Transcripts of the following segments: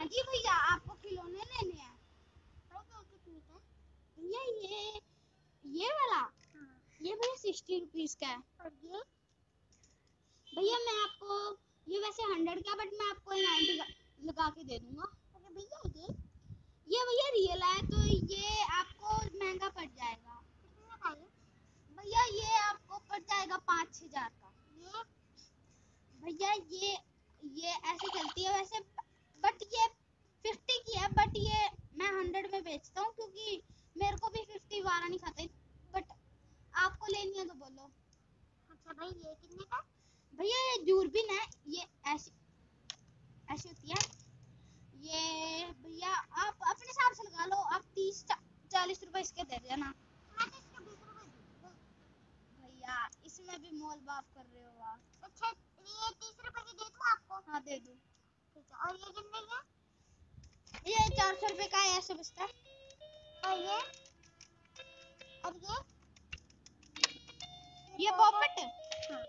जी भैया आपको खिलौने लेने हैं? भैया ये वाला ये भैया 60 रुपीज का है। और ये भैया मैं आपको ये वैसे 100 का बट मैं आपको 90 लगा के दे दूंगा। अरे भैया ये भैया रियल है तो ये आपको महंगा पड़ जाएगा। कितने का है भैया? ये आपको पड़ जाएगा 5-6 हजार का। ये भैया ये ऐसे चलती है वैसे बट ये 50 की है बट ये मैं 100 में बेचता हूँ क्योंकि मेरे को भी 50 वारा नहीं खाते बट आपको लेनी है तो बोलो। अच्छा भाई ये कितने का? भैया ये दूरबीन है, ये ऐसी होती है ये। भैया आप अपने हिसाब से लगा लो, आप 30-40 रुपए इसके दे देना। भैया इसमें भी मोल भाव कर रहे हो आप। अच्छा ये 30 रुपए की दे दूं आपको? हाँ दे दो। ठीक है। और ये कितने का? ये 400 रुपए का है, ऐसे बचता है। और ये पॉपेट। हाँ।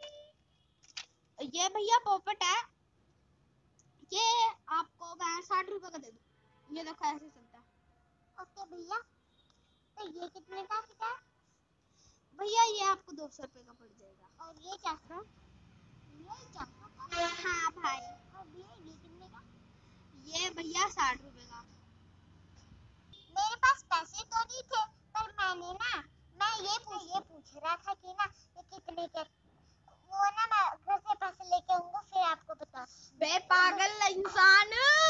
ये भैया पॉपेट है, ये आपको मैं 60 रुपए का दे दूं। ये देखो ऐसे चलता है। ओके भैया तो ये कितने का है? भैया ये आपको 200 रुपए का पड़ जाएगा। और ये 400? ये 400 का? हाँ भाई। और ये कितने का? ये भैया 60 रुपए का। मेरे पास पैसे तो नहीं थे पर मैं ये पूछ रहा था कि ना ये कितने के, वो ना मैं घर से पैसे लेके आऊंगा फिर आपको बता। बे पागल इंसान।